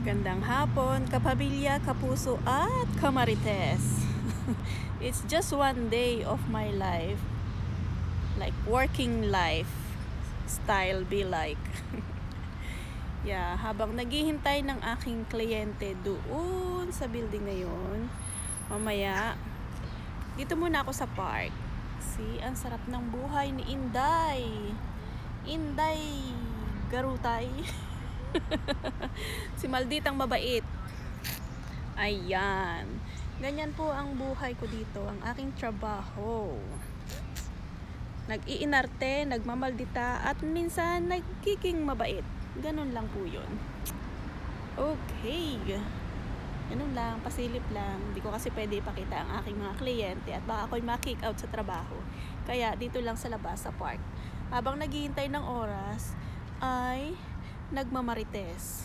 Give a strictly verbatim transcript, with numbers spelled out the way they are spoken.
Gandang hapon, kapamilya, kapuso at kamarites. It's just one day of my life. Like working life style be like. Yeah, habang naghihintay ng aking kliyente doon sa building na yun, mamaya, dito muna ako sa park. See, ang sarap ng buhay ni Inday. Inday Garutay. Si Malditang mabait. Ayan. Ganyan po ang buhay ko dito, ang aking trabaho. Nag-iinarte, nagmamaldita, at minsan nagkiking mabait. Ganun lang po yun. Okay. Ganun lang, pasilip lang. Hindi ko kasi pwede ipakita ang aking mga kliyente at baka ako'y ma-kick out sa trabaho. Kaya dito lang sa labas, sa park. Habang naghihintay ng oras, ay nagmamarites.